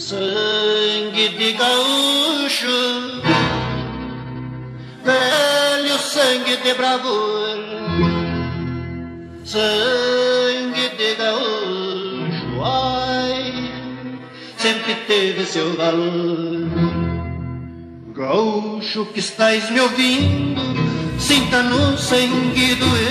Sangue de gaúcho, velho sangue de bravura, sangue de gaúcho, ai, sempre teve seu valor. Gaúcho que estais me ouvindo, sinta no sangue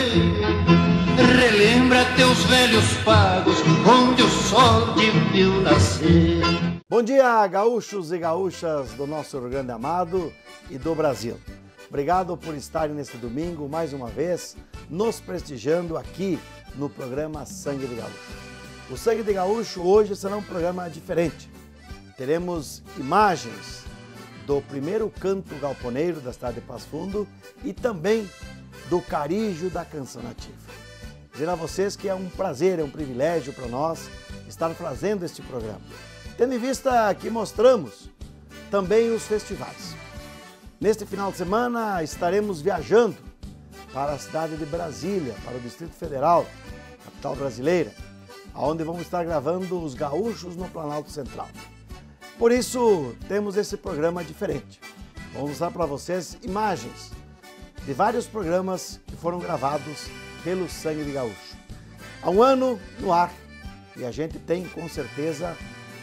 doer, relembra teus velhos pagos, onde o sol te viu nascer. Bom dia, gaúchos e gaúchas do nosso Rio Grande amado e do Brasil. Obrigado por estarem neste domingo, mais uma vez, nos prestigiando aqui no programa Sangue de Gaúcho. O Sangue de Gaúcho hoje será um programa diferente. Teremos imagens do primeiro canto galponeiro da cidade de Passo Fundo e também do Carijo da Canção Nativa. Dizer a vocês que é um prazer, é um privilégio para nós estar fazendo este programa. Tendo em vista que mostramos também os festivais. Neste final de semana estaremos viajando para a cidade de Brasília, para o Distrito Federal, capital brasileira, onde vamos estar gravando os gaúchos no Planalto Central. Por isso, temos esse programa diferente. Vamos mostrar para vocês imagens de vários programas que foram gravados pelo Sangue de Gaúcho. Há um ano no ar e a gente tem, com certeza,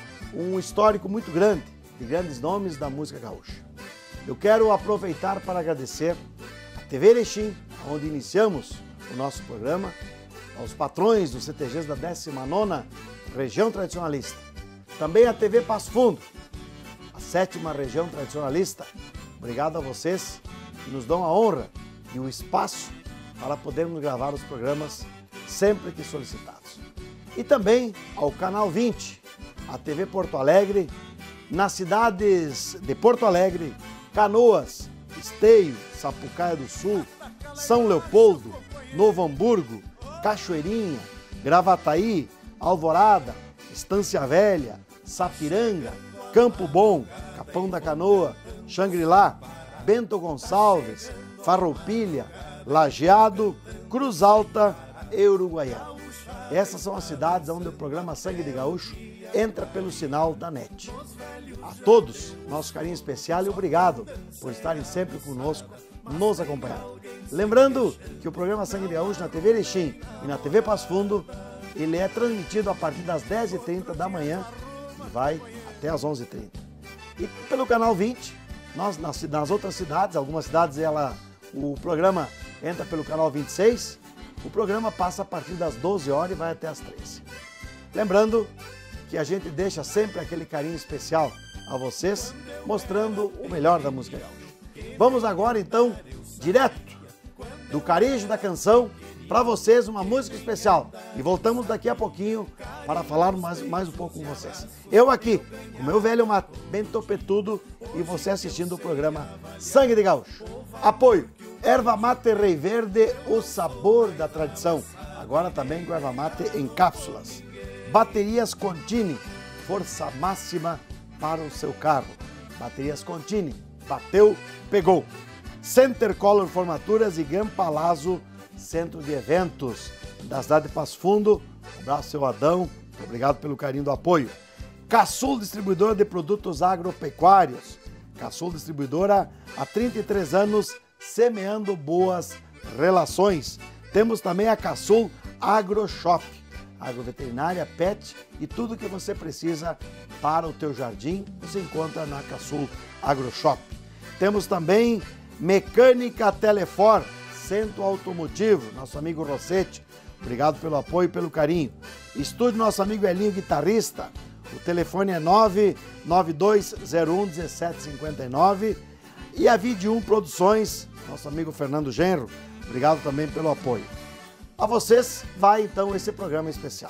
um histórico muito grande de grandes nomes da música gaúcha. Eu quero aproveitar para agradecer a TV Erechim, onde iniciamos o nosso programa, aos patrões dos CTGs da 19ª Região Tradicionalista, também a TV Passo Fundo, a 7ª Região Tradicionalista. Obrigado a vocês que nos dão a honra e o espaço para podermos gravar os programas sempre que solicitados. E também ao Canal 20, a TV Porto Alegre, nas cidades de Porto Alegre, Canoas, Esteio, Sapucaia do Sul, São Leopoldo, Novo Hamburgo, Cachoeirinha, Gravataí, Alvorada, Estância Velha, Sapiranga, Campo Bom, Capão da Canoa, Xangri-Lá, Bento Gonçalves, Farroupilha, Lajeado, Cruz Alta e Uruguaiana. Essas são as cidades onde o programa Sangue de Gaúcho entra pelo sinal da NET. A todos, nosso carinho especial e obrigado por estarem sempre conosco, nos acompanhando. Lembrando que o programa Sangue de Gaúcho na TV Erechim e na TV Passo Fundo, ele é transmitido a partir das 10h30 da manhã e vai até as 11h30. E pelo Canal 20, nós nas outras cidades, algumas cidades o programa entra pelo Canal 26, o programa passa a partir das 12 horas e vai até as 13. Lembrando que a gente deixa sempre aquele carinho especial a vocês, mostrando o melhor da música gaúcha. Vamos agora, então, direto do Carijo da Canção, para vocês uma música especial. E voltamos daqui a pouquinho para falar mais um pouco com vocês. Eu aqui, com meu velho mate, bem topetudo, e você assistindo o programa Sangue de Gaúcho. Apoio, Erva Mate Rei Verde, o sabor da tradição. Agora também com erva mate em cápsulas. Baterias Contini, força máxima para o seu carro. Baterias Contini, bateu, pegou. Center Color Formaturas e Gran Palazzo, centro de eventos da cidade de Passo Fundo. Um abraço, seu Adão, obrigado pelo carinho do apoio. Caçul Distribuidora de Produtos Agropecuários. Caçul Distribuidora há 33 anos, semeando boas relações. Temos também a Caçul AgroShop, agroveterinária, pet e tudo que você precisa para o teu jardim, você encontra na Caçul AgroShop. Temos também Mecânica Telefor, Centro Automotivo, nosso amigo Rossetti, obrigado pelo apoio e pelo carinho. Estúdio nosso amigo Elinho, guitarrista, o telefone é 992011759 e a Vídeo 1 Produções, nosso amigo Fernando Genro, obrigado também pelo apoio. A vocês vai então esse programa especial.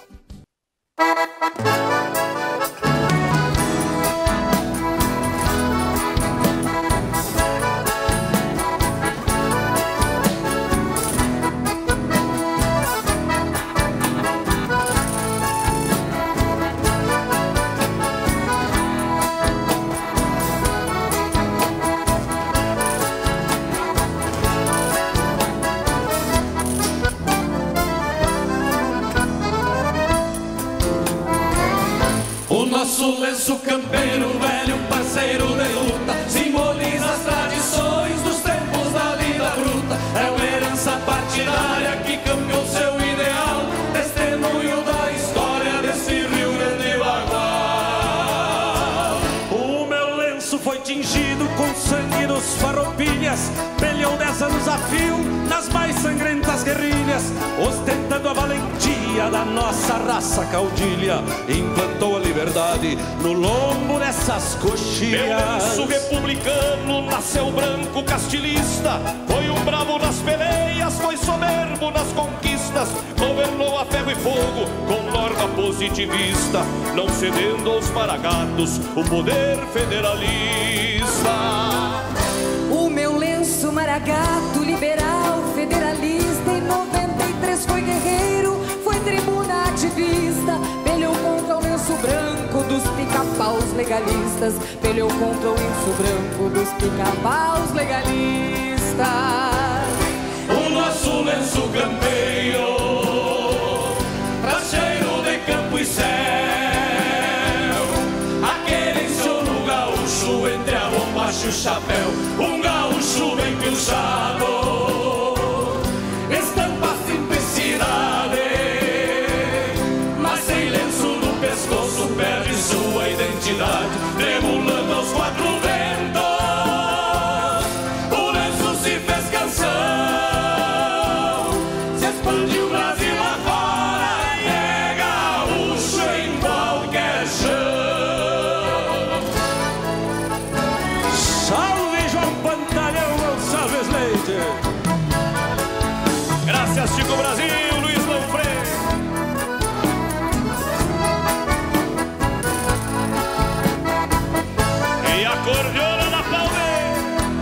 lenço campeiro, velho parceiro de luta, simboliza as tradições dos tempos da vida bruta. É uma herança partidária que campeou seu ideal, testemunho da história desse Rio Grande Bagual. O meu lenço foi tingido com sangue dos farroupilhas, brilhou 10 anos a fio nas mais sangrentas guerrilhas, ostentando a valentia da nossa raça caudilha, implantou a liberdade no lombo dessas coxilhas. Meu lenço republicano nasceu branco castilhista, foi um bravo nas peleias, foi soberbo nas conquistas, governou a ferro e fogo com norma positivista, não cedendo aos maragatos o poder federalista. O meu lenço maragato, liberal, federalista, em 93 foi guerreiro, foi tribuna ativista, peleou contra o lenço branco dos pica-paus legalistas, peleou contra o lenço branco dos pica-paus legalistas. O nosso lenço campeiro traz cheiro de campo e céu, aquele ensino gaúcho entre a bombacha e o chapéu, um gaúcho bem pilchado, estampa a simplicidade, mas sem lenço no pescoço perde sua identidade, tremulando aos quatro ventos, o lenço se fez canção, se expandiu o Brasil afora, é gaúcho em qualquer chão. Salve João Pantalhão Gonçalves Leite. Graças Chico Brasil, Luiz Manfred. E a cordiona na palmeira.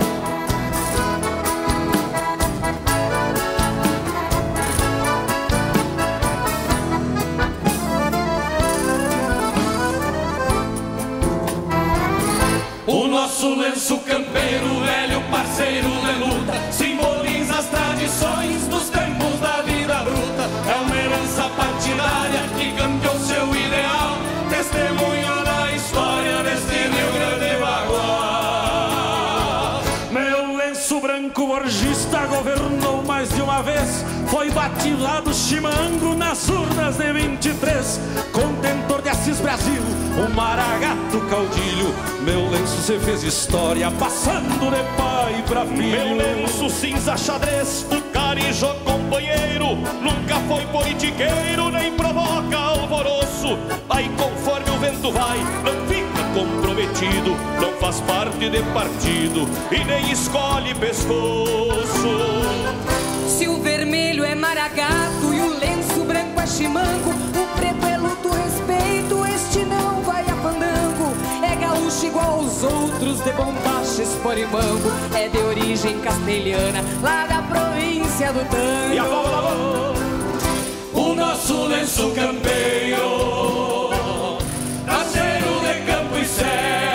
O nosso lenço campeiro, velho parceiro de luta, simboliza as tradições dos tempos da vida bruta. É uma herança partidária que campeou seu ideal, testemunho da história deste Rio Grande Bagual. Meu lenço branco borgista governou mais de uma vez, foi batizado chimango nas urnas de 23, contentor de Assis Brasil, o maragato caudilho. Meu lenço se fez história, passando de pai pra filho. Meu lenço cinza xadrez, o carijó companheiro, nunca foi politiqueiro, nem provoca alvoroço. Aí conforme o vento vai, não fica comprometido, não faz parte de partido e nem escolhe pescoço. Se o vermelho é maragato e o lenço branco é chimango, o preto é luto, respeito, este não vai a fandango. É gaúcho igual aos outros, de bombacha, esporimango, é de origem castelhana, lá da província do tango. E a palma da mão. O nosso lenço campeiro, traseiro de campo e céu,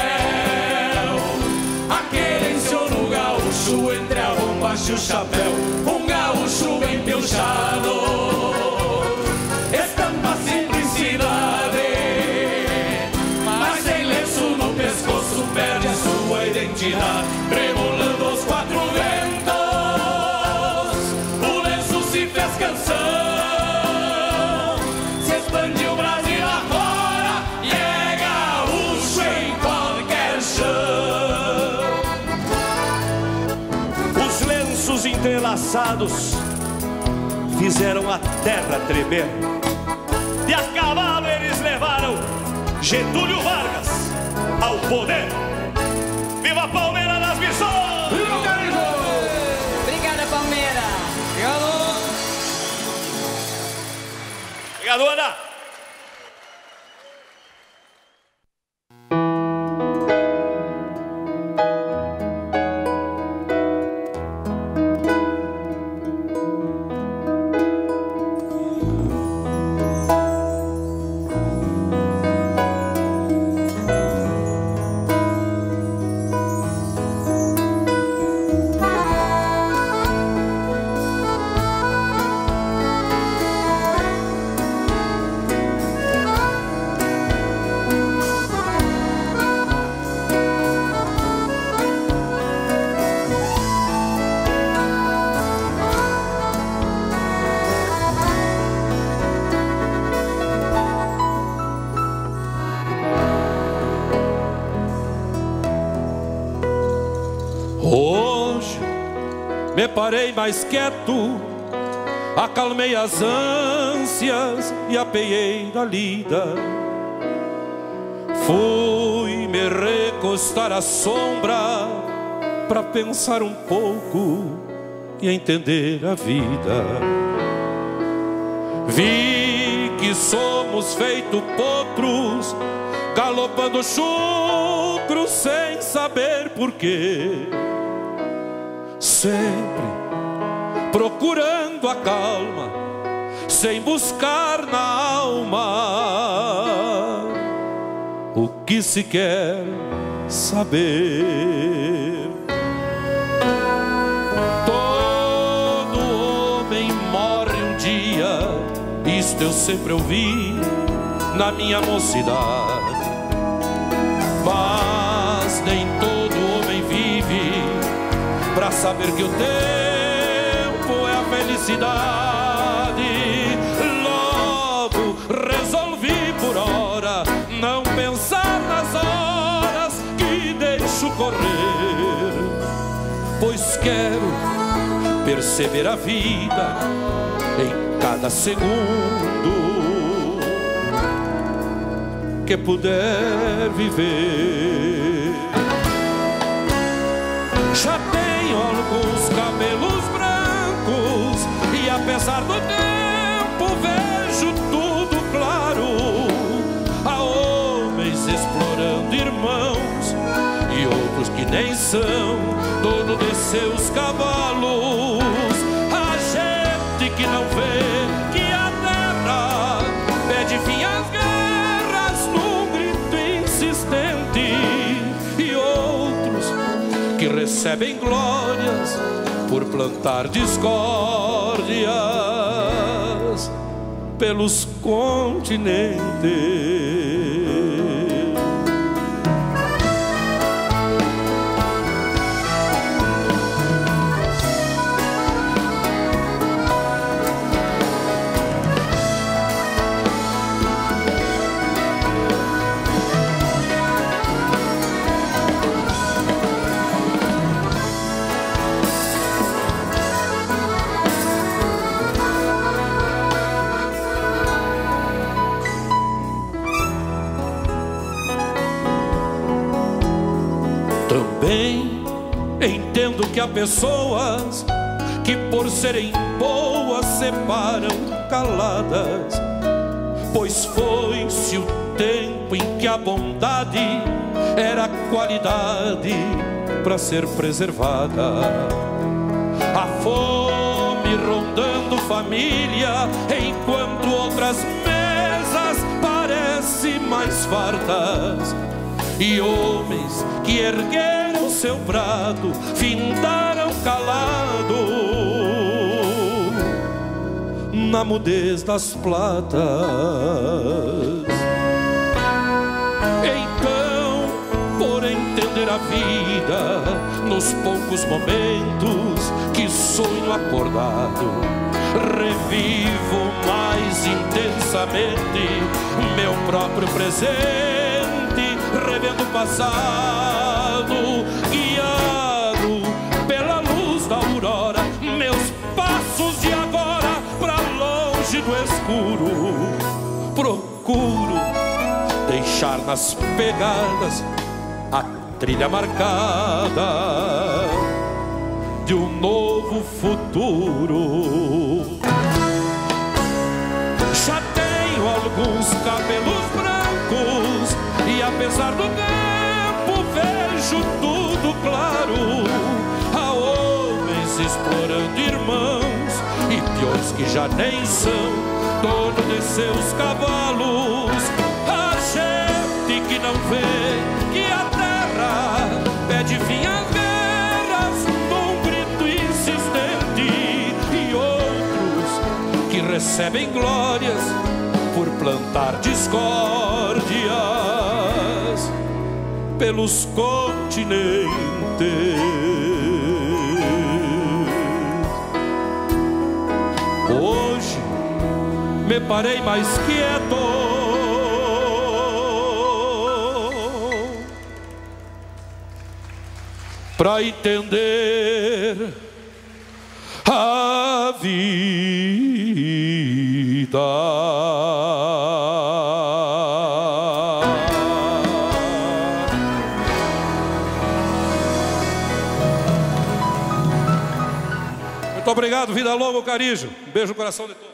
aquele ensino gaúcho entre a bombacha e o chapéu, um gaúcho bem pilchado, estampa a simplicidade, mas sem lenço no pescoço perde a sua identidade, tremulando aos quatro ventos, o lenço se fez canção, se expandiu o Brasil afora e é gaúcho em qualquer chão. Os lenços entrelaçados fizeram a terra tremer, e a cavalo eles levaram Getúlio Vargas ao poder. Viva a Palmeira das Missões! Viva o Carijó! Obrigada, Palmeira. Obrigado, Ana! me parei mais quieto, acalmei as ânsias e apeei da lida. Fui me recostar à sombra para pensar um pouco e entender a vida. Vi que somos feito potros, galopando chucros sem saber porquê. Sempre procurando a calma, sem buscar na alma o que se quer saber. Todo homem morre um dia, isto eu sempre ouvi na minha mocidade. Mas nem todo homem vive pra saber que o tempo é a felicidade. Logo resolvi por hora não pensar nas horas que deixo correr, pois quero perceber a vida em cada segundo que puder viver. Já tenho alguns cabelos brancos e apesar do tempo vejo tudo claro. Há homens explorando irmãos e outros que nem são dono de seus cavalos. Há gente que não vê que a terra pede fim às guerras num grito insistente, e outros que recebem glórias por plantar discórdias pelos continentes. Também entendo que há pessoas que por serem boas se param caladas, pois foi-se o tempo em que a bondade era qualidade para ser preservada. A fome rondando família, enquanto outras mesas parecem mais fartas. E homens que ergueram seu prato findaram calado na mudez das platas. Então, por entender a vida nos poucos momentos que sonho acordado, revivo mais intensamente meu próprio presente, revendo o passado, guiado pela luz da aurora, meus passos de agora pra longe do escuro. Procuro deixar nas pegadas a trilha marcada de um novo futuro. Já tenho alguns cabelos brancos e apesar do tempo vejo tudo claro. Há homens explorando irmãos e peões que já nem são dono de seus cavalos. Há gente que não vê que a terra pede fim às guerras num grito insistente, e outros que recebem glórias por plantar discórdias pelos continentes. Hoje me parei mais quieto pra entender a vida. Muito obrigado, vida longa, Carijo. Um beijo no coração de todos.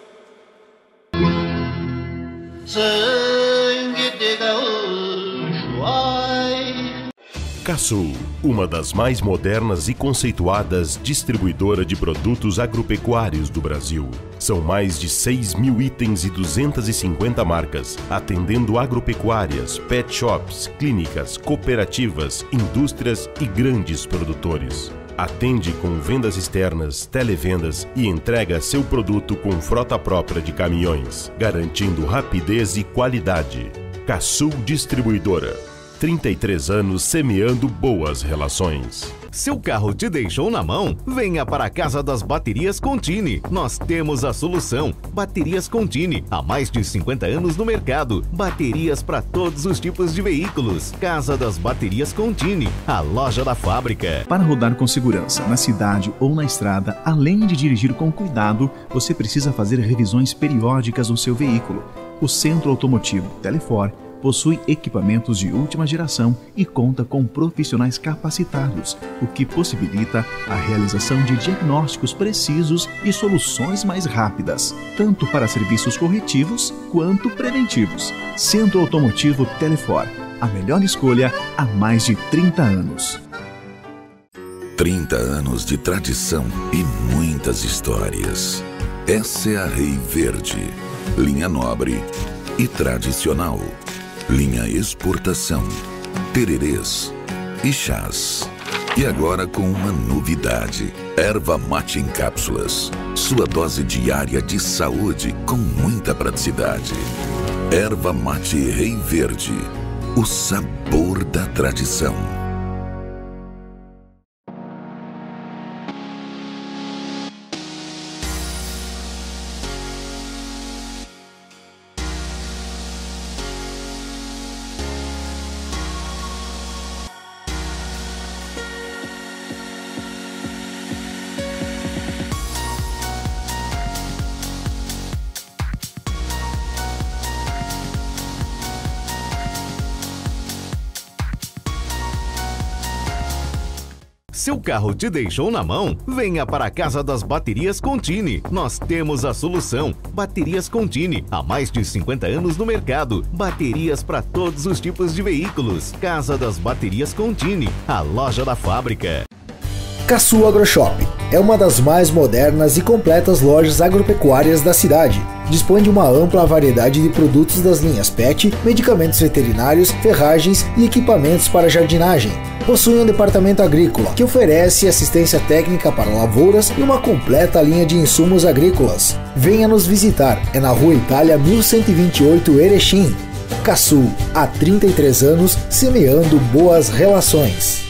Sangue de gaúcho, ai. Casul, uma das mais modernas e conceituadas distribuidora de produtos agropecuários do Brasil. São mais de 6.000 itens e 250 marcas, atendendo agropecuárias, pet shops, clínicas, cooperativas, indústrias e grandes produtores. Atende com vendas externas, televendas e entrega seu produto com frota própria de caminhões, garantindo rapidez e qualidade. Casul Distribuidora. 33 anos semeando boas relações. Seu carro te deixou na mão? Venha para a Casa das Baterias Contini. Nós temos a solução. Baterias Contini, há mais de 50 anos no mercado. Baterias para todos os tipos de veículos. Casa das Baterias Contini, a loja da fábrica. Para rodar com segurança na cidade ou na estrada, além de dirigir com cuidado, você precisa fazer revisões periódicas no seu veículo. O Centro Automotivo Telefor possui equipamentos de última geração e conta com profissionais capacitados, o que possibilita a realização de diagnósticos precisos e soluções mais rápidas, tanto para serviços corretivos quanto preventivos. Centro Automotivo Telefor, a melhor escolha há mais de 30 anos. 30 anos de tradição e muitas histórias. Essa é a Rei Verde, linha nobre e tradicional. Linha exportação, tererês e chás. E agora com uma novidade: erva mate em cápsulas. Sua dose diária de saúde com muita praticidade. Erva mate Rei Verde, o sabor da tradição. Seu carro te deixou na mão? Venha para a Casa das Baterias Contini. Nós temos a solução. Baterias Contini, há mais de 50 anos no mercado. Baterias para todos os tipos de veículos. Casa das Baterias Contini, a loja da fábrica. Casul AgroShop é uma das mais modernas e completas lojas agropecuárias da cidade. Dispõe de uma ampla variedade de produtos das linhas PET, medicamentos veterinários, ferragens e equipamentos para jardinagem. Possui um departamento agrícola que oferece assistência técnica para lavouras e uma completa linha de insumos agrícolas. Venha nos visitar, é na Rua Itália 1128 Erechim. Casul, há 33 anos semeando boas relações.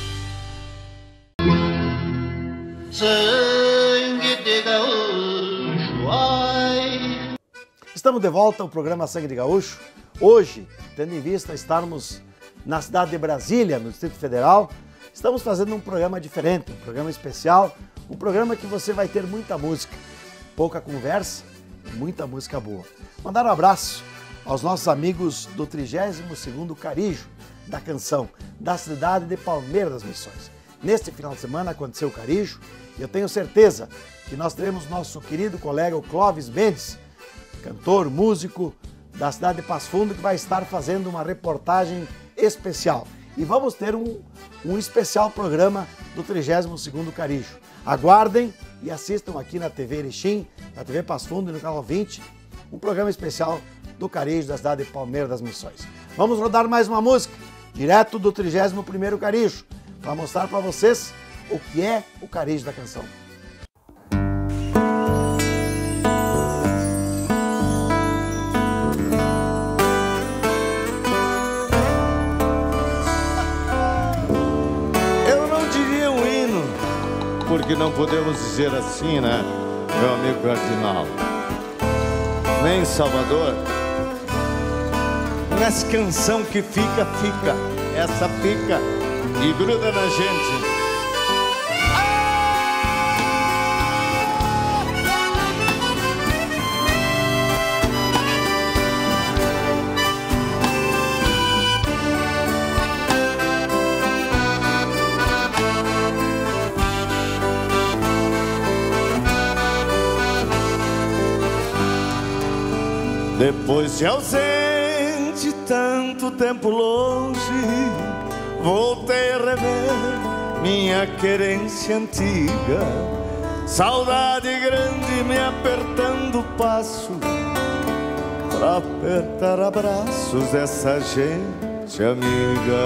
Sangue de gaúcho, ai. Estamos de volta ao programa Sangue de Gaúcho. Hoje, tendo em vista estarmos na cidade de Brasília, no Distrito Federal, estamos fazendo um programa diferente, um programa especial, um programa que você vai ter muita música, pouca conversa e muita música boa. Mandar um abraço aos nossos amigos do 32º Carijo da Canção, da cidade de Palmeiras das Missões. Neste final de semana aconteceu o Carijo e eu tenho certeza que nós teremos nosso querido colega, o Clóvis Mendes, cantor, músico da cidade de Passo Fundo, que vai estar fazendo uma reportagem especial. E vamos ter um especial programa do 32º Carijo. Aguardem e assistam aqui na TV Erechim, na TV Passo Fundo e no canal 20, um programa especial do Carijo da cidade de Palmeiras das Missões. Vamos rodar mais uma música, direto do 31º Carijo, para mostrar para vocês o que é o Carijo da Canção. Porque não podemos dizer assim, né, meu amigo Cardinal? Nem Salvador. Nessa canção que fica, fica. Essa fica e gruda na gente. Depois de ausente tanto tempo longe, voltei a rever minha querência antiga. Saudade grande me apertando o passo pra apertar abraços dessa gente amiga.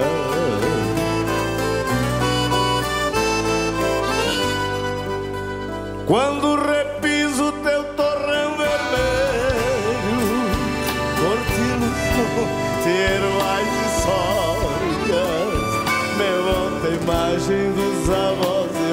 Quando repiso teu torrão vermelho, cortinas, teruais e sórias, me volta a imagem dos avós de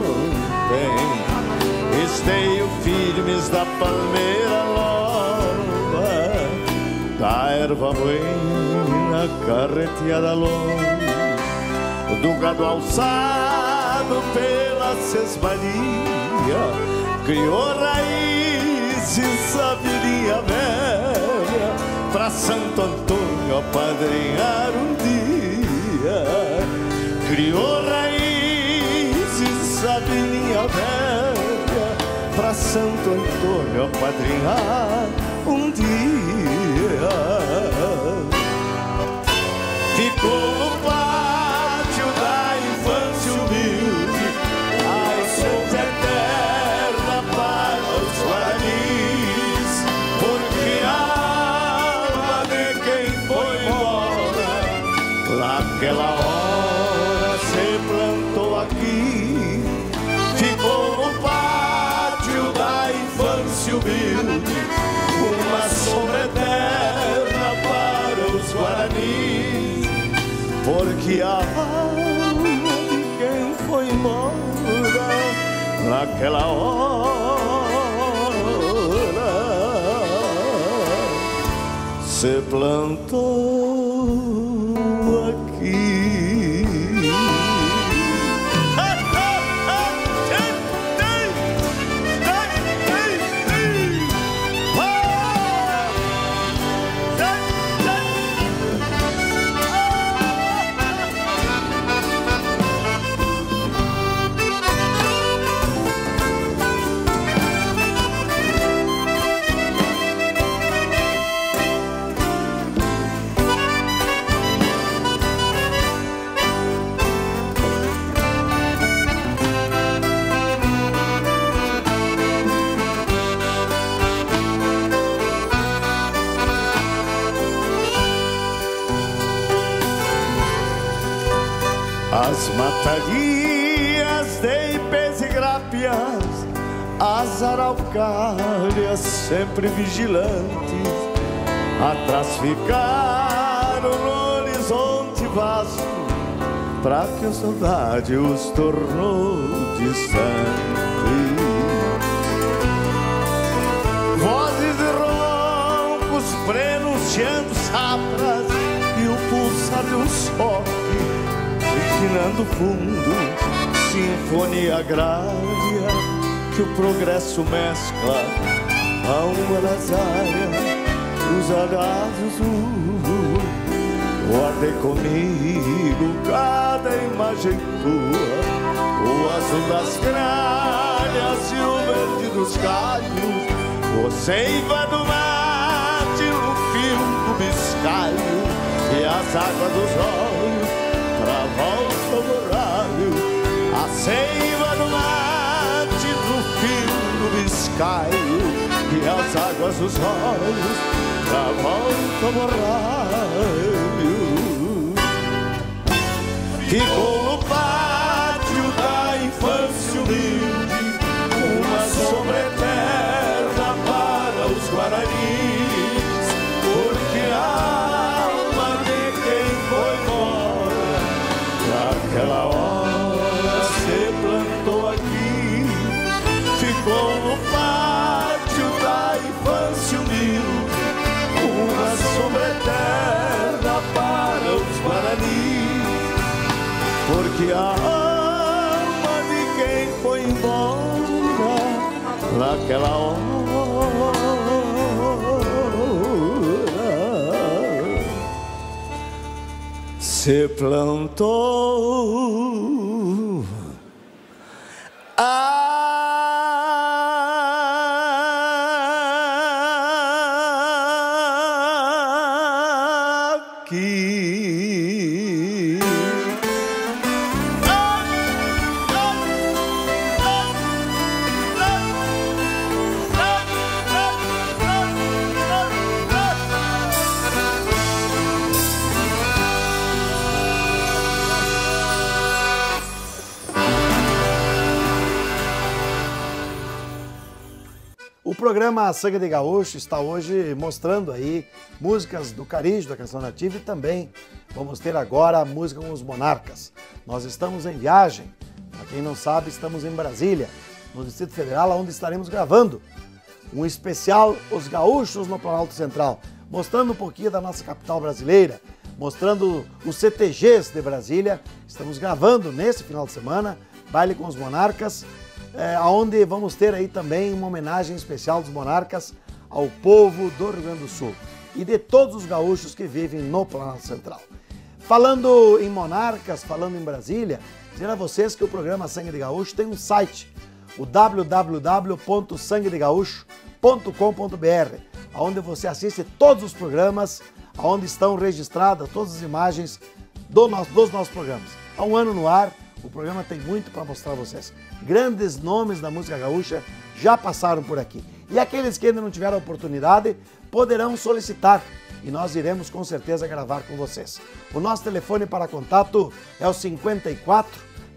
ontem. Esteio firmes da palmeira nova, da erva buena carreteada longe, do gado alçado pela sesmaria, criou raízes, sabedoria velha, pra Santo Antônio apadrinhar um dia. Criou raízes, sabedoria velha, pra Santo Antônio apadrinhar um dia. Ficou no pátio da infância humilde a essência eterna para os guaranis, porque a alma de quem foi embora naquela hora se plantou aqui. Ficou no pátio da infância humilde uma sombra eterna para os guaranis, porque a alma de quem foi embora naquela hora se plantou aqui. As matarias de ipês e grápias, as araucárias sempre vigilantes, atrás ficaram no horizonte vasto, pra que a saudade os tornou distantes. Vozes e roncos prenunciando safras e o pulsar de um soque refinando fundo, sinfonia agrária que o progresso mescla a uma das áreas, os alhados. Guardei comigo cada imagem tua, o azul das gralhas e o verde dos galhos, o seiva do mate no fio do biscaio e as águas dos olhos pra volta ao horário, a seiva do mate no fio do biscaio e as águas dos olhos pra volta ao horário. Ficou no pátio da infância humilde uma sombra eterna para os guaranis, porque a alma de quem foi embora naquela hora se plantou aqui. Ficou no pátio da infância humilde uma sombra eterna para os guaranis, porque a alma de quem foi embora naquela hora se plantou aqui. aqui. O programa Sangue de Gaúcho está hoje mostrando aí músicas do Carijo, da canção nativa, e também vamos ter agora a música com os Monarcas. Nós estamos em viagem, para quem não sabe, estamos em Brasília, no Distrito Federal, onde estaremos gravando um especial Os Gaúchos no Planalto Central, mostrando um pouquinho da nossa capital brasileira, mostrando os CTGs de Brasília. Estamos gravando nesse final de semana, Baile com os Monarcas, onde vamos ter aí também uma homenagem especial dos Monarcas ao povo do Rio Grande do Sul e de todos os gaúchos que vivem no Planalto Central. Falando em Monarcas, falando em Brasília, dizer a vocês que o programa Sangue de Gaúcho tem um site, o www.sanguedegaúcho.com.br, onde você assiste todos os programas, onde estão registradas todas as imagens dos nossos programas. Há um ano no ar, o programa tem muito para mostrar a vocês. Grandes nomes da música gaúcha já passaram por aqui. E aqueles que ainda não tiveram a oportunidade poderão solicitar e nós iremos com certeza gravar com vocês. O nosso telefone para contato é o 54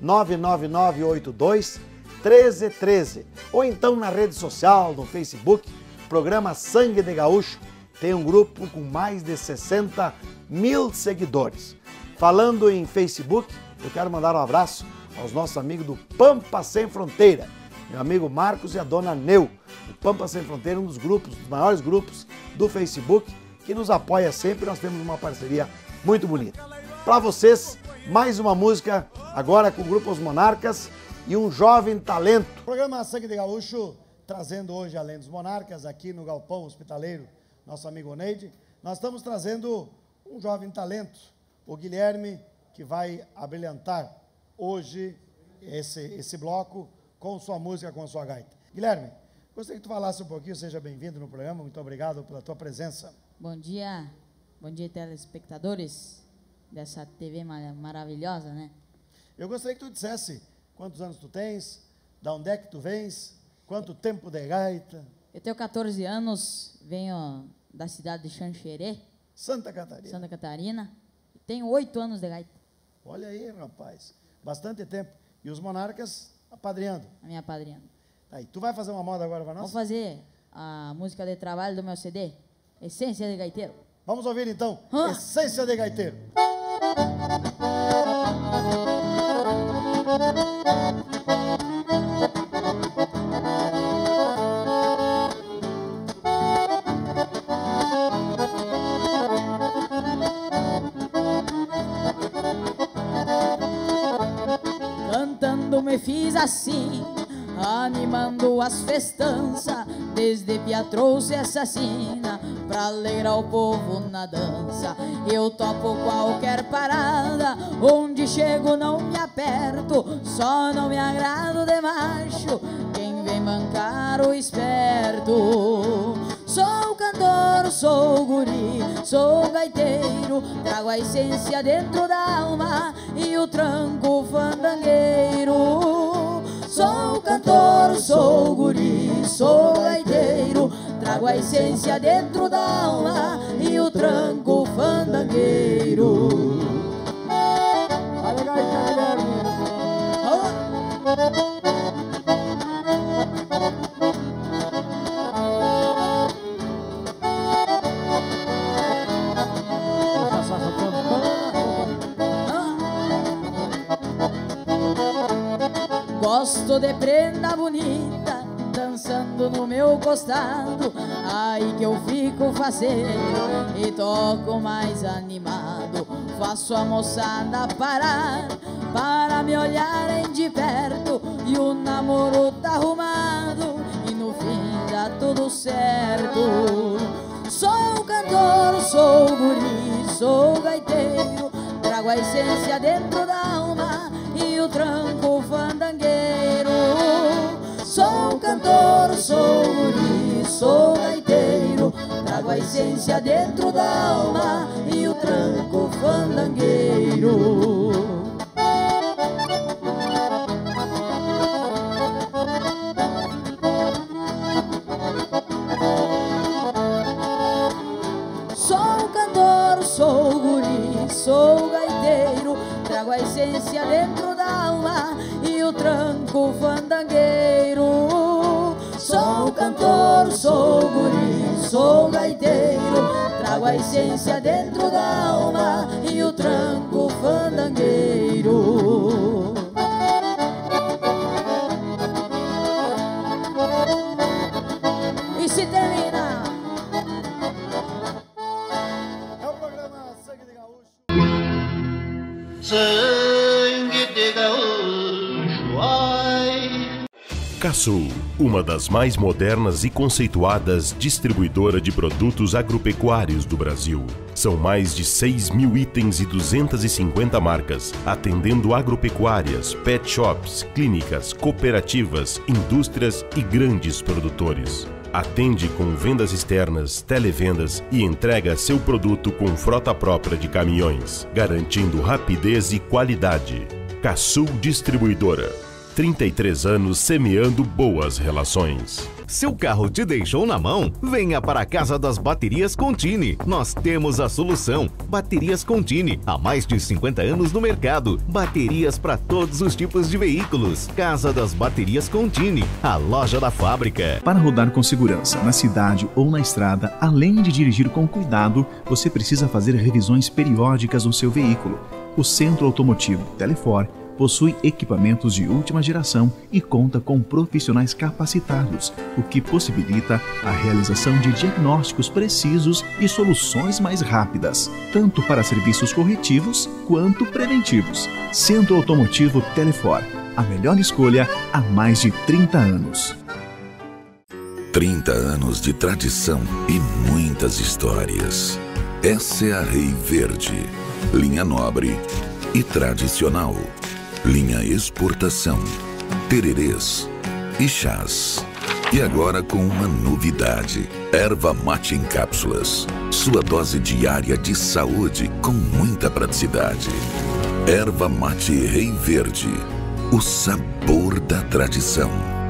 99982 1313 ou então na rede social, no Facebook, programa Sangue de Gaúcho, tem um grupo com mais de 60 mil seguidores. Falando em Facebook, eu quero mandar um abraço aos nossos amigos do Pampa Sem Fronteira, meu amigo Marcos e a dona Neu. O Pampa Sem Fronteira é um dos maiores grupos do Facebook, que nos apoia sempre. Nós temos uma parceria muito bonita. Para vocês, mais uma música agora com o grupo Os Monarcas e um jovem talento. O programa Sangue de Gaúcho, trazendo hoje, além dos Monarcas, aqui no Galpão Hospitaleiro, nosso amigo Oneide, nós estamos trazendo um jovem talento, o Guilherme, que vai abrilhantar hoje esse bloco com sua música, com a sua gaita. Guilherme, gostaria que tu falasse um pouquinho, seja bem-vindo no programa, muito obrigado pela tua presença. Bom dia telespectadores dessa TV maravilhosa, né? Eu gostaria que tu dissesse quantos anos tu tens, de onde é que tu vens, quanto tempo de gaita. Eu tenho 14 anos, venho da cidade de Xanxerê, Santa Catarina. Tenho 8 anos de gaita. Olha aí, rapaz, bastante tempo. E os Monarcas apadrinhando? A minha apadrinhando. Tá aí, tu vai fazer uma moda agora para nós? Vou fazer a música de trabalho do meu CD, Essência de Gaiteiro. Vamos ouvir então, Essência de Gaiteiro. Me fiz assim, animando as festanças. Desde Pia trouxe essa sina pra alegrar o povo na dança. Eu topo qualquer parada, onde chego não me aperto, só não me agrado de macho quem vem bancar o esperto. Sou cantor, sou guri, sou gaiteiro, trago a essência dentro da alma e o tranco fandangueiro. Sou cantor, sou guri, sou gaiteiro, trago a essência dentro da alma e o tranco fandangueiro. Olha a gaita, Guilherme. Gosto de prenda bonita, dançando no meu costado, aí que eu fico faceiro e toco mais animado. Faço a moçada parar para me olharem de perto, e o namoro tá arrumado e no fim dá tudo certo. Sou cantor, sou guri, sou gaiteiro, trago a essência dentro da alma e o tranco fandangueiro. Sou cantor, sou guri, sou gaiteiro, trago a essência dentro da alma e o tranco fandangueiro. Sou cantor, sou guri, sou gaiteiro, trago a essência dentro da alma e o tranco fandangueiro. Sou cantor, sou guri, sou gaiteiro, trago a essência dentro da alma e o tranco fandangueiro. E se termina. É o programa Sangue de Gaúcho. Sangue de gaúcho, ai. Casul, uma das mais modernas e conceituadas distribuidora de produtos agropecuários do Brasil. São mais de 6.000 itens e 250 marcas, atendendo agropecuárias, pet shops, clínicas, cooperativas, indústrias e grandes produtores. Atende com vendas externas, televendas e entrega seu produto com frota própria de caminhões, garantindo rapidez e qualidade. Casul Distribuidora. 33 anos semeando boas relações. Seu carro te deixou na mão? Venha para a Casa das Baterias Contini. Nós temos a solução. Baterias Contini, há mais de 50 anos no mercado. Baterias para todos os tipos de veículos. Casa das Baterias Contini, a loja da fábrica. Para rodar com segurança na cidade ou na estrada, além de dirigir com cuidado, você precisa fazer revisões periódicas no seu veículo. O Centro Automotivo Telefor possui equipamentos de última geração e conta com profissionais capacitados, o que possibilita a realização de diagnósticos precisos e soluções mais rápidas, tanto para serviços corretivos quanto preventivos. Centro Automotivo Telefor, a melhor escolha há mais de 30 anos. 30 anos de tradição e muitas histórias. Essa é a Rei Verde, linha nobre e tradicional. Linha exportação, tererês e chás. E agora com uma novidade: erva mate em cápsulas. Sua dose diária de saúde com muita praticidade. Erva mate Rei Verde, o sabor da tradição.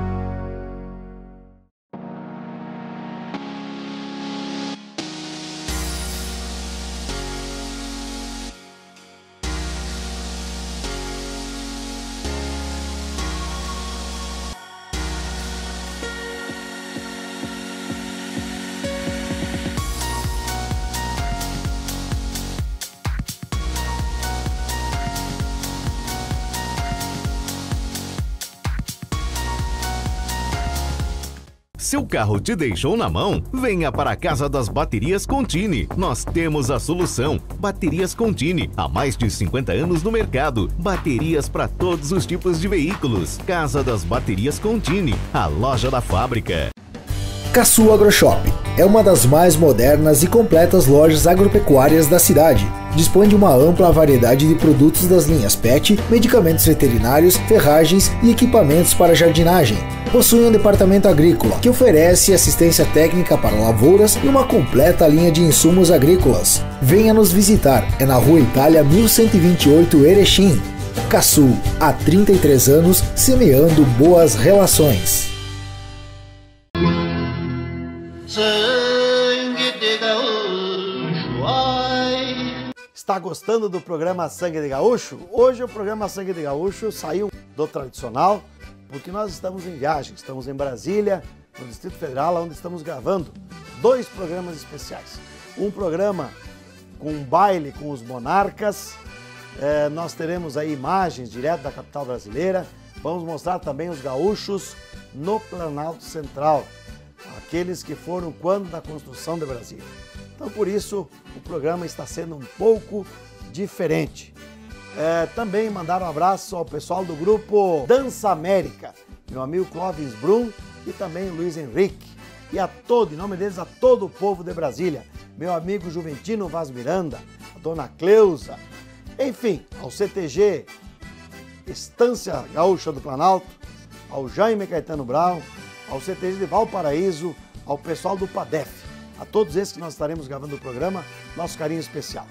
Seu carro te deixou na mão? Venha para a Casa das Baterias Contini. Nós temos a solução. Baterias Contini, há mais de 50 anos no mercado. Baterias para todos os tipos de veículos. Casa das Baterias Contini, a loja da fábrica. Casul Agroshop é uma das mais modernas e completas lojas agropecuárias da cidade. Dispõe de uma ampla variedade de produtos das linhas PET, medicamentos veterinários, ferragens e equipamentos para jardinagem. Possui um departamento agrícola que oferece assistência técnica para lavouras e uma completa linha de insumos agrícolas. Venha nos visitar, é na Rua Itália 1128 Erechim. Casul, há 33 anos semeando boas relações. Sangue de gaúcho, ai. Está gostando do programa Sangue de Gaúcho? Hoje o programa Sangue de Gaúcho saiu do tradicional, porque nós estamos em viagem, estamos em Brasília, no Distrito Federal, onde estamos gravando 2 programas especiais. Um programa com um baile com os monarcas, nós teremos aí imagens direto da capital brasileira, vamos mostrar também os gaúchos no Planalto Central, aqueles que foram quando da construção de Brasília. Então, por isso, o programa está sendo um pouco diferente. Também mandar um abraço ao pessoal do grupo Dança América, meu amigo Clóvis Brum e também Luiz Henrique. E a todo, em nome deles, a todo o povo de Brasília, meu amigo Juventino Vaz Miranda, a dona Cleusa, enfim, ao CTG Estância Gaúcha do Planalto, ao Jaime Caetano Brown, ao CTG de Valparaíso, ao pessoal do PADEF, a todos esses que nós estaremos gravando o programa, nosso carinho especial.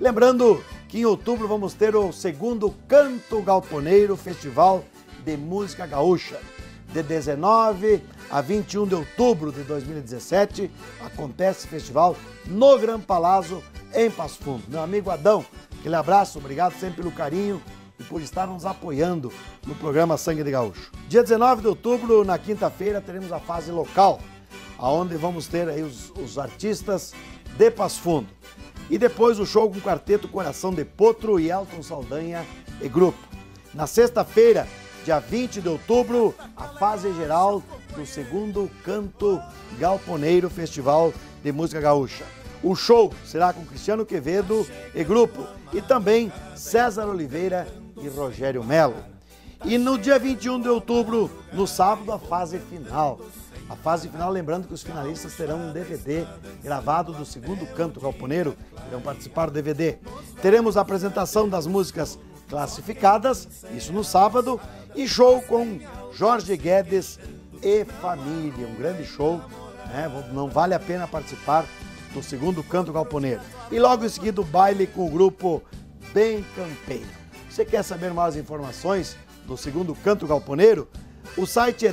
Lembrando que em outubro vamos ter o segundo Canto Galponeiro Festival de Música Gaúcha. De 19 a 21 de outubro de 2017, acontece o festival no Gran Palazzo, em Passo Fundo. Meu amigo Adão, aquele abraço, obrigado sempre pelo carinho e por estar nos apoiando no programa Sangue de Gaúcho. Dia 19 de outubro, na quinta-feira, teremos a fase local, onde vamos ter aí os artistas de Passo Fundo. E depois o show com o quarteto Coração de Potro e Elton Saldanha e grupo. Na sexta-feira, dia 20 de outubro, a fase geral do segundo Canto Galponeiro Festival de Música Gaúcha. O show será com Cristiano Quevedo e grupo, e também César Oliveira e Rogério Melo. E no dia 21 de outubro, no sábado, a fase final. A fase final, lembrando que os finalistas terão um DVD gravado do segundo Canto Galponeiro, irão participar do DVD. Teremos a apresentação das músicas classificadas, isso no sábado, e show com Jorge Guedes e família, um grande show, né? Não vale a pena participar do segundo Canto Galponeiro. E logo em seguida o baile com o grupo Bem Campeiro. Você quer saber mais informações do segundo Canto Galponeiro? O site é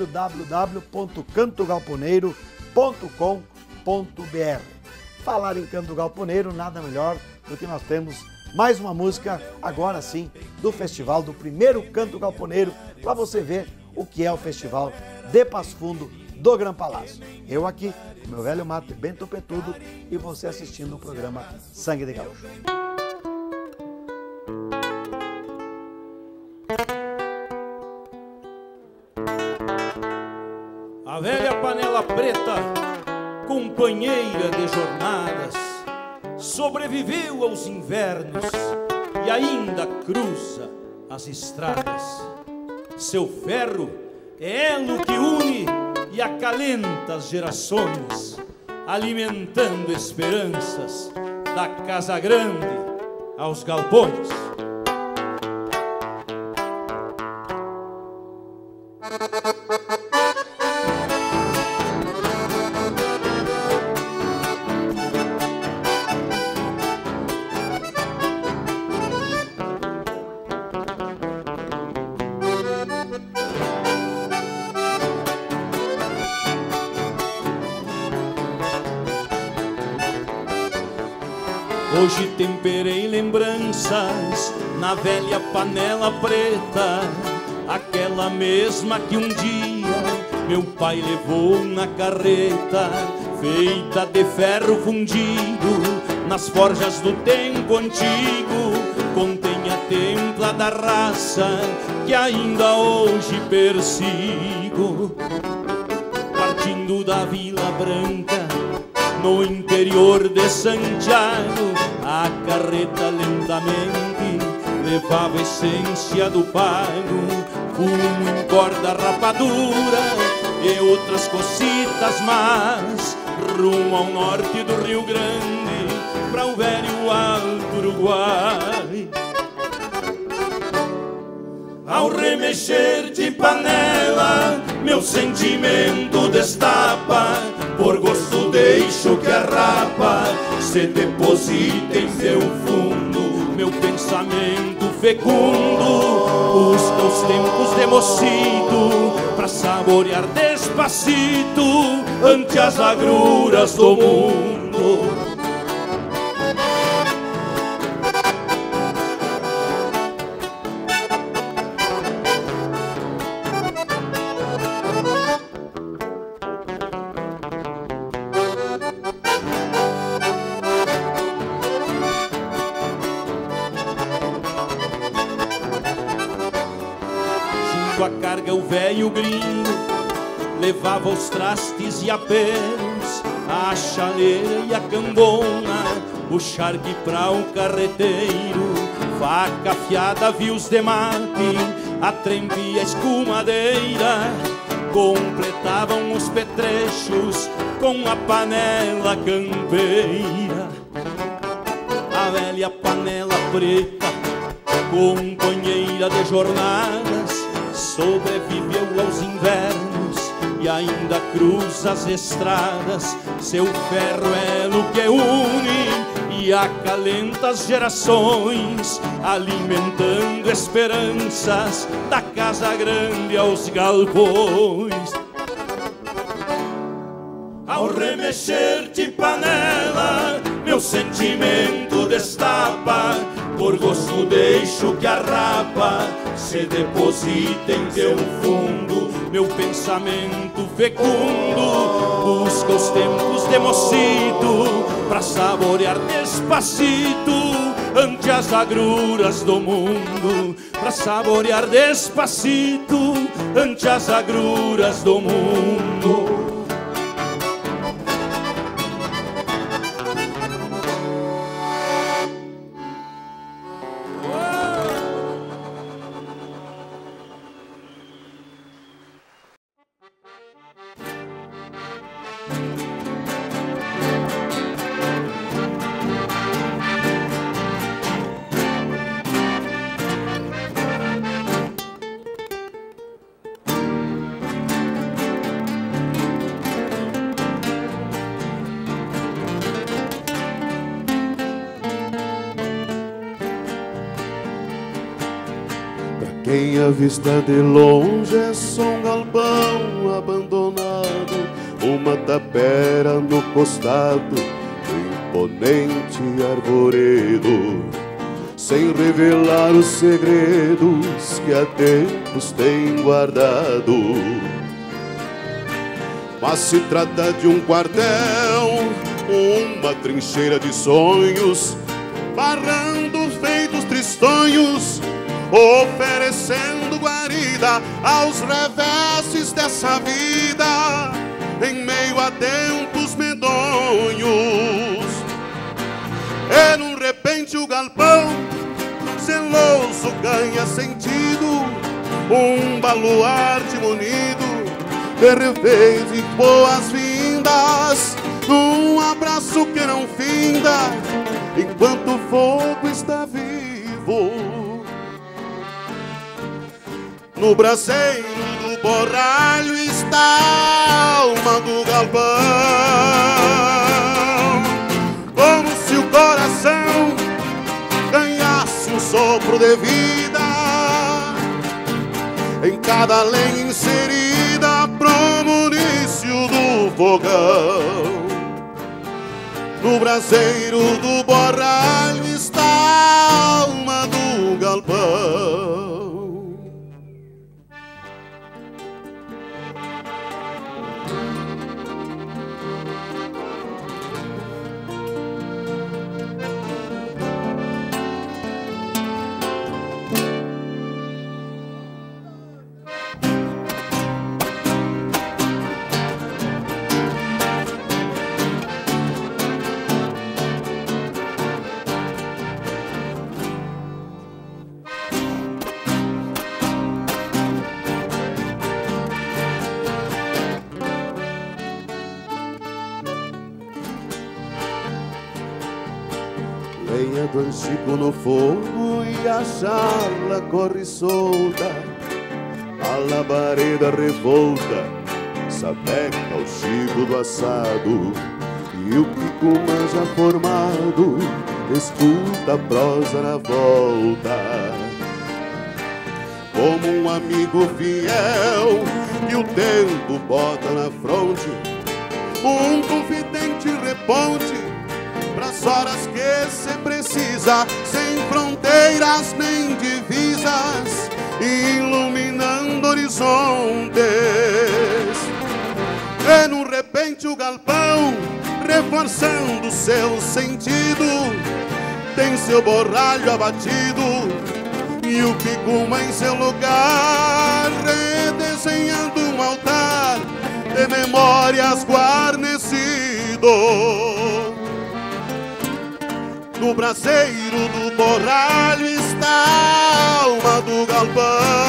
www.cantogalponeiro.com.br. Falar em Canto Galponeiro, nada melhor do que nós temos mais uma música, agora sim, do festival, do primeiro Canto Galponeiro, para você ver o que é o festival de Passo Fundo do Gran Palazzo. Eu aqui, meu velho mate bem topetudo, e você assistindo o programa Sangue de Gaúcho. A velha panela preta, companheira de jornadas, sobreviveu aos invernos e ainda cruza as estradas. Seu ferro é elo que une e acalenta as gerações, alimentando esperanças da casa grande aos galpões. Hoje temperei lembranças na velha panela preta, aquela mesma que um dia meu pai levou na carreta, feita de ferro fundido nas forjas do tempo antigo. Contém a templa da raça que ainda hoje persigo. Partindo da Vila Branca, no interior de Santiago, a carreta lentamente levava a essência do pago, fumo em corda rapadura e outras cocitas más, rumo ao norte do Rio Grande, pra o velho Alto Uruguai. Ao remexer de panela, meu sentimento destapa, por gosto deixo que a rapa se deposita em seu fundo. Meu pensamento fecundo busca os tempos de mocito, pra saborear despacito ante as agruras do mundo. A carga o velho gringo levava os trastes e aperos, a chaleira e a cambona, o charque pra o carreteiro, faca afiada, vios de mate, a trempe e a escumadeira, completavam os petrechos com a panela campeira. A velha panela preta, companheira de jornadas, sobreviveu aos invernos e ainda cruza as estradas. Seu ferro é elo que une e que acalenta as gerações, alimentando esperanças da casa grande aos galpões. Ao remexer de panela, meu sentimento destapa, por gosto deixo que a rapa se deposita em teu fundo. Meu pensamento fecundo busca os tempos de mocito, pra saborear despacito ante as agruras do mundo. Pra saborear despacito ante as agruras do mundo. Quem avista de longe é só um galpão abandonado, uma tapera no costado, um imponente arvoredo, sem revelar os segredos que há tempos tem guardado. Mas se trata de um quartel, uma trincheira de sonhos, barrando feitos tristonhos, oferecendo guarida aos reveses dessa vida, em meio a tempos medonhos. E num repente o galpão zeloso ganha sentido, um baluarte munido de revés e boas-vindas, um abraço que não finda enquanto o fogo está vivo. No braseiro do borralho está a alma do galpão, como se o coração ganhasse um sopro de vida, em cada lenha inserida pro início do fogão. No braseiro do borralho está a alma do galpão. Lenha do antigo no fogo e a charla corre solta, a labareda revolta sapeca o chico do assado, e o picumã já formado escuta a prosa na volta. Como um amigo fiel que o tempo bota na fronte, um confidente reponte pras horas que se precisa, sem fronteiras nem divisas, iluminando horizontes. E num repente o galpão, reforçando seu sentido, tem seu borralho abatido e o picumã em seu lugar, redesenhando um altar de memórias guarnecido. No braseiro do borralho está a alma do galpão,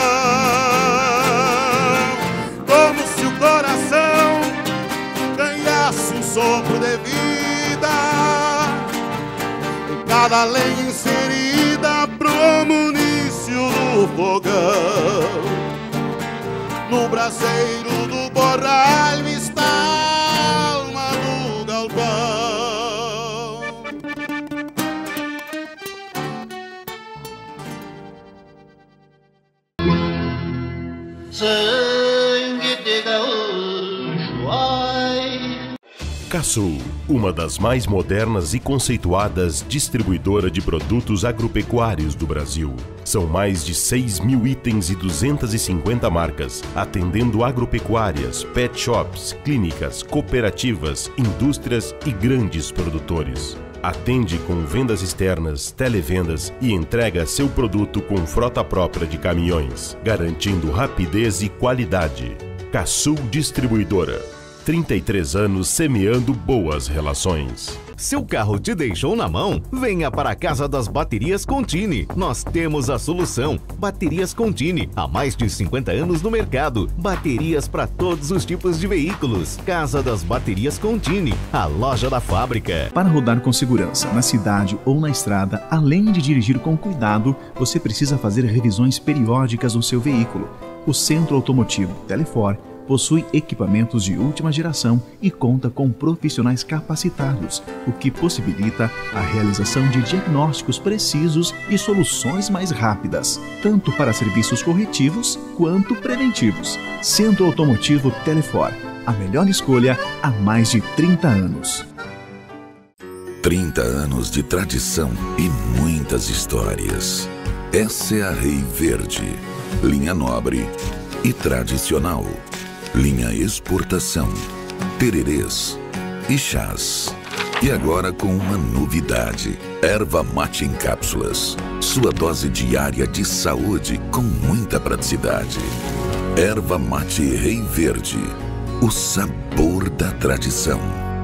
como se o coração ganhasse um sopro de vida, em cada lenha inserida pro início do fogão. No braseiro do borralho está a alma do galpão. sangue de gaúcho, ai. Casul, uma das mais modernas e conceituadas distribuidora de produtos agropecuários do Brasil. São mais de 6.000 itens e 250 marcas, atendendo agropecuárias, pet shops, clínicas, cooperativas, indústrias e grandes produtores. Atende com vendas externas, televendas e entrega seu produto com frota própria de caminhões, garantindo rapidez e qualidade. Casul Distribuidora. 33 anos semeando boas relações. Seu carro te deixou na mão? Venha para a Casa das Baterias Contini. Nós temos a solução. Baterias Contini, há mais de 50 anos no mercado. Baterias para todos os tipos de veículos. Casa das Baterias Contini, a loja da fábrica. Para rodar com segurança na cidade ou na estrada, além de dirigir com cuidado, você precisa fazer revisões periódicas do seu veículo. O Centro Automotivo Telefor possui equipamentos de última geração e conta com profissionais capacitados, o que possibilita a realização de diagnósticos precisos e soluções mais rápidas, tanto para serviços corretivos quanto preventivos. Centro Automotivo Telefor, a melhor escolha há mais de 30 anos. 30 anos de tradição e muitas histórias. Essa é a Rei Verde, linha nobre e tradicional. Linha exportação, tererês e chás. E agora com uma novidade: erva mate em cápsulas. Sua dose diária de saúde com muita praticidade. Erva mate Rei Verde, o sabor da tradição.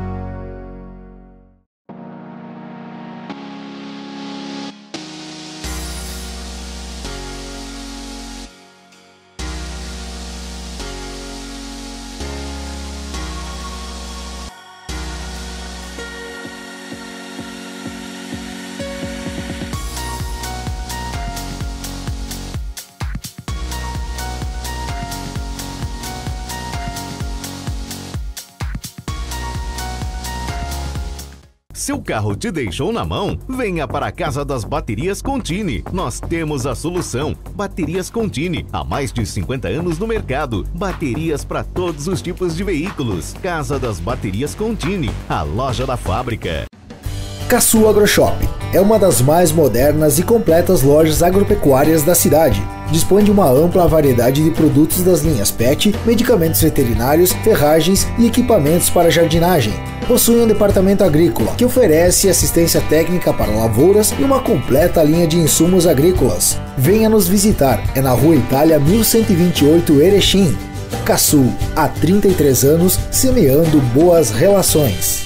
Seu carro te deixou na mão? Venha para a Casa das Baterias Contini. Nós temos a solução. Baterias Contini, há mais de 50 anos no mercado. Baterias para todos os tipos de veículos. Casa das Baterias Contini, a loja da fábrica. Casul AgroShop é uma das mais modernas e completas lojas agropecuárias da cidade. Dispõe de uma ampla variedade de produtos das linhas PET, medicamentos veterinários, ferragens e equipamentos para jardinagem. Possui um departamento agrícola que oferece assistência técnica para lavouras e uma completa linha de insumos agrícolas. Venha nos visitar, é na Rua Itália 1128 Erechim. Casul, há 33 anos semeando boas relações.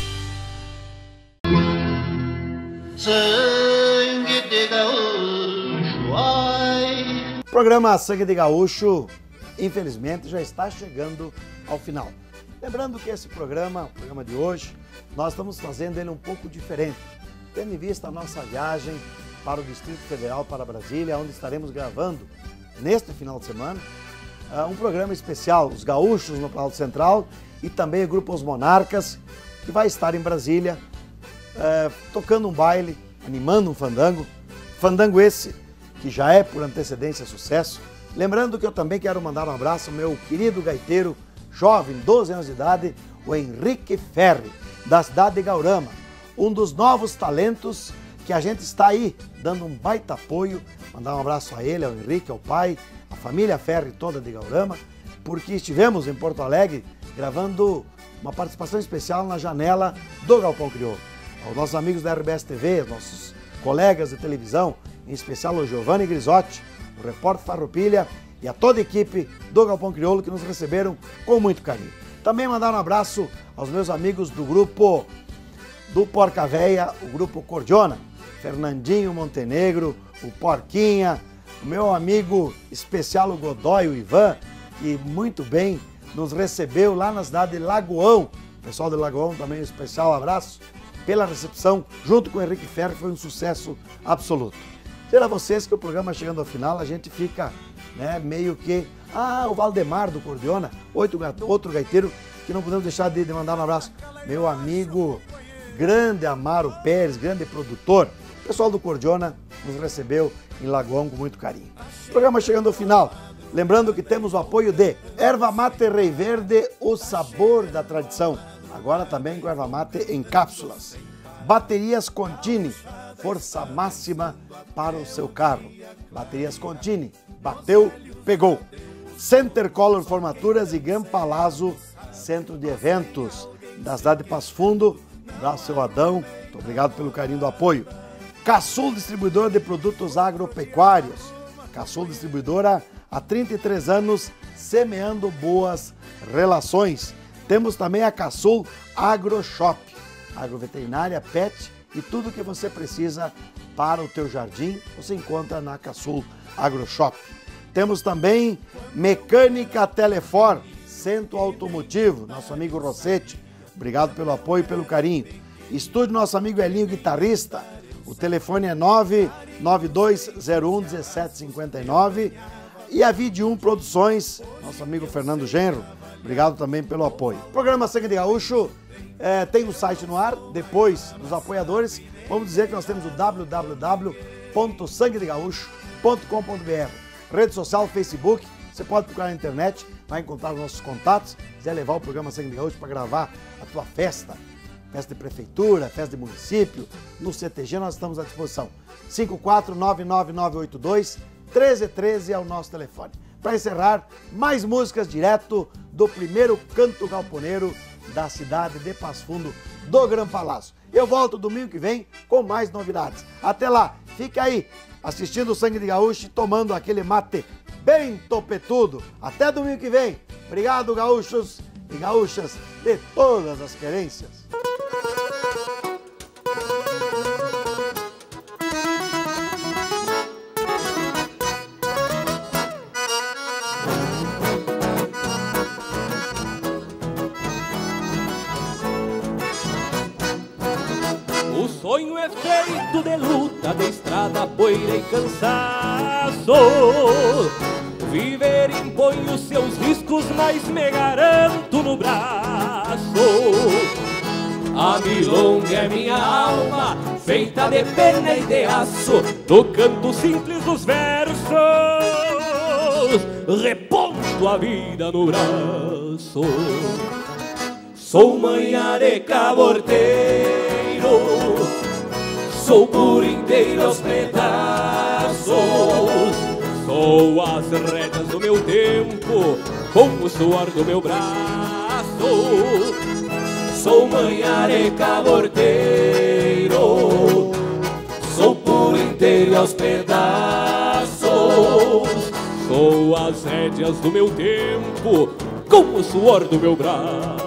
Sangue de gaúcho, ai. O programa Sangue de Gaúcho, infelizmente, já está chegando ao final. Lembrando que esse programa, o programa de hoje, nós estamos fazendo ele um pouco diferente, tendo em vista a nossa viagem para o Distrito Federal, para Brasília, onde estaremos gravando, neste final de semana, um programa especial, os Gaúchos no Planalto Central e também o Grupo Os Monarcas, que vai estar em Brasília, tocando um baile, animando um fandango esse que já é por antecedência sucesso. Lembrando que eu também quero mandar um abraço ao meu querido gaiteiro, jovem, 12 anos de idade, o Henrique Ferri, da cidade de Gaurama, um dos novos talentos que a gente está aí dando um baita apoio. Mandar um abraço a ele, ao Henrique, ao pai, a família Ferri toda de Gaurama, porque estivemos em Porto Alegre gravando uma participação especial na janela do Galpão Crioulo. Aos nossos amigos da RBS TV, nossos colegas de televisão, em especial o Giovanni Grisotti, o repórter Farroupilha e a toda a equipe do Galpão Crioulo que nos receberam com muito carinho. Também mandar um abraço aos meus amigos do grupo do Porca Véia, o grupo Cordiona, Fernandinho Montenegro, o Porquinha, o meu amigo especial o Godoy, o Ivan, que muito bem nos recebeu lá na cidade de Lagoão. O pessoal de Lagoão também um especial abraço pela recepção, junto com o Henrique Ferri, foi um sucesso absoluto. Dizer a vocês que o programa chegando ao final, a gente fica meio que... o Valdemar do Cordiona, outro gaiteiro que não podemos deixar de mandar um abraço. Meu amigo grande Amaro Pérez, grande produtor. O pessoal do Cordiona nos recebeu em Lagoão com muito carinho. O programa chegando ao final. Lembrando que temos o apoio de Erva Mate Rei Verde, o sabor da tradição. Agora também com erva mate em cápsulas. Baterias Contini, força máxima para o seu carro. Baterias Contini, bateu, pegou. Center Color Formaturas e Gran Palazzo, centro de eventos da cidade de Passo Fundo. Abraço, seu Adão. Muito obrigado pelo carinho do apoio. Caçul Distribuidora de Produtos Agropecuários. Caçul Distribuidora há 33 anos, semeando boas relações. Temos também a Caçul AgroShop, agroveterinária, pet e tudo que você precisa para o teu jardim, você encontra na Caçul AgroShop. Temos também Mecânica Telefor, Centro Automotivo, nosso amigo Rossetti. Obrigado pelo apoio e pelo carinho. Estúdio nosso amigo Elinho, guitarrista. O telefone é 992011759. E a Vide1 Produções, nosso amigo Fernando Genro. Obrigado também pelo apoio. O programa Sangue de Gaúcho tem um site no ar. Depois dos apoiadores, vamos dizer que nós temos o www.sanguedegaúcho.com.br. Rede social, Facebook, você pode procurar na internet, vai encontrar os nossos contatos. Se quiser levar o programa Sangue de Gaúcho para gravar a tua festa de prefeitura, festa de município, no CTG, nós estamos à disposição. 5499982-1313 é o nosso telefone. Para encerrar, mais músicas direto do primeiro canto galponeiro da cidade de Passo Fundo, do Gran Palazzo. Eu volto domingo que vem com mais novidades. Até lá, fique aí assistindo o Sangue de Gaúcho e tomando aquele mate bem topetudo. Até domingo que vem. Obrigado, gaúchos e gaúchas de todas as querências. O sonho é feito de luta, de estrada, poeira e cansaço. Viver impõe os seus riscos, mas me garanto no braço. A milonga é minha alma, feita de pena e de aço. No canto simples dos versos, reponto a vida no braço. Sou manha de caborteiro, sou por inteiro aos pedaços. Sou as rédeas do meu tempo, com o suor do meu braço. Sou manha de caborteiro, sou por inteiro aos pedaços. Sou as rédeas do meu tempo, com o suor do meu braço.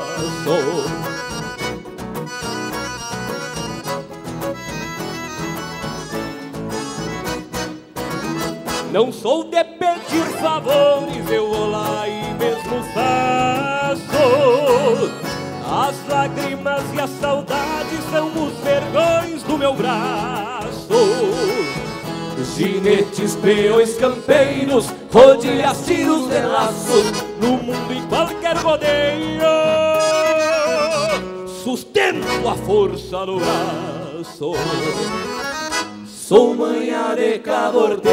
Não sou de pedir favores, eu vou lá e mesmo faço. As lágrimas e a saudade são os vergões do meu braço. Ginetes, peões, campeiros, rodilhas, tiros de laço. No mundo em qualquer rodeio, sustento a força no braço. Sou manha de cabordeiro,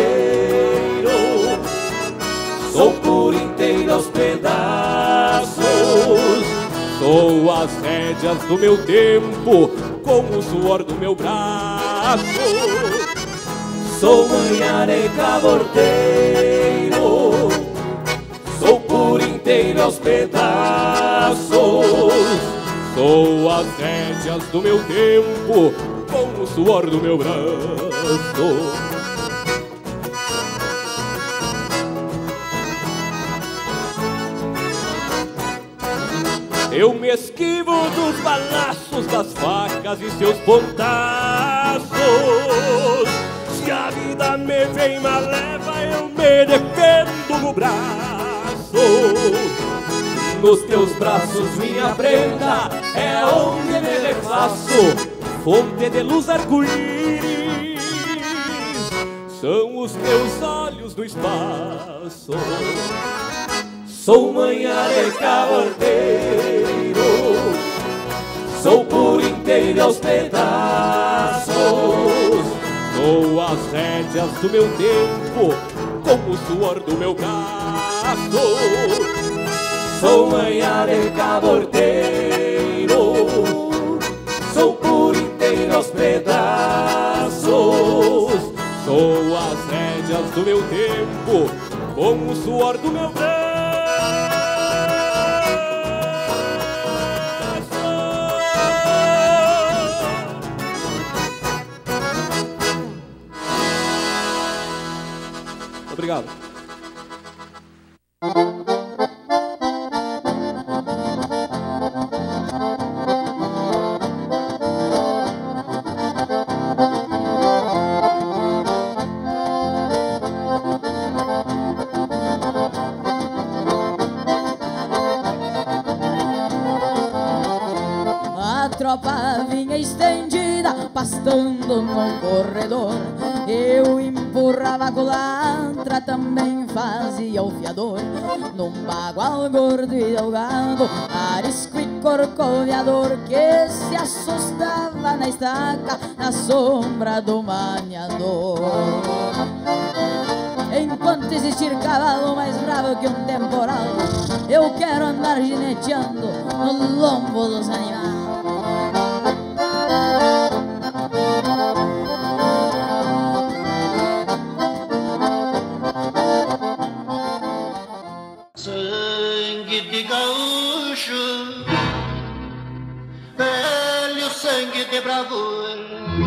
sou por inteiro aos pedaços. Sou as rédeas do meu tempo, com o suor do meu braço. Sou manha de cabordeiro, sou por inteiro aos pedaços. Sou as rédeas do meu tempo, com o suor do meu braço. Eu me esquivo dos balaços, das facas e seus pontaços. Se a vida me vem mal leva, eu me defendo no braço. Nos teus braços, minha prenda, é onde me refaço. Fonte de luz arco-íris são os teus olhos do espaço. Sou manha de cabordeiro, sou por inteiro aos pedaços. Sou as rédeas do meu tempo, com o suor do meu braço. Sou manhã de caborteiro, sou por inteiro aos pedaços. Sou as rédeas do meu tempo, com o suor do meu braço. Obrigado. A tropa vinha estendida, pastando num corredor. Eu empurrava a culatra, também fazia o fiador. Num bagual gordo e delgado, arisco e corcoveador, que se assustava na estaca, na sombra do maniador. Enquanto existir cavalo mais bravo que um temporal, eu quero andar gineteando no lombo dos animais. Sangue de gaúcho, velho sangue de bravura,